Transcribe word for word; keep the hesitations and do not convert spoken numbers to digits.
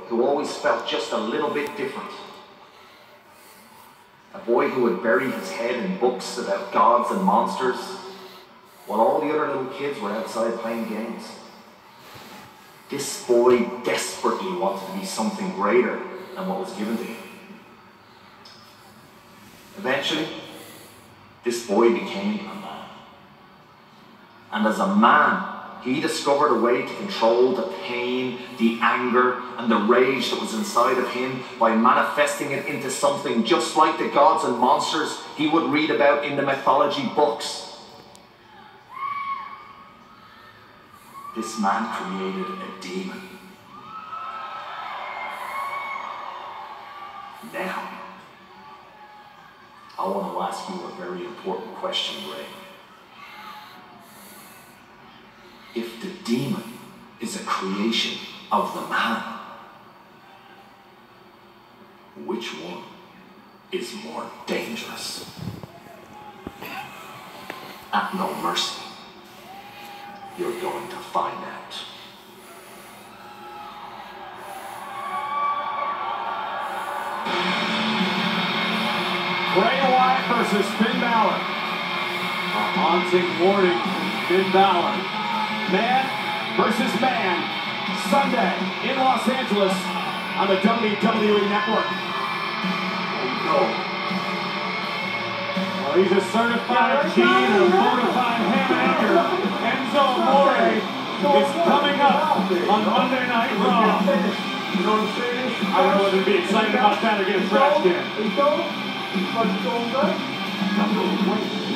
who always felt just a little bit different. A boy who had buried his head in books about gods and monsters, while all the other little kids were outside playing games. This boy desperately wanted to be something greater than what was given to him. Eventually, this boy became a man. And as a man, he discovered a way to control the pain, the anger, and the rage that was inside of him by manifesting it into something just like the gods and monsters he would read about in the mythology books. This man created a demon. Now, I want to ask you a very important question, Bray. If the demon is a creation of the man, which one is more dangerous? At no mercy, you're going to find out. Bray Wyatt versus Finn Balor. A haunting warning from Finn Balor. Man versus man, Sunday in Los Angeles on the W W E Network. Oh no. Well, he's a certified G and a bona fide ham and egger. Enzo Amore is coming up on Monday Night Raw. You know what I'm saying? I don't know whether to be excited about that or get a trash can. He's going. He's going. He's going.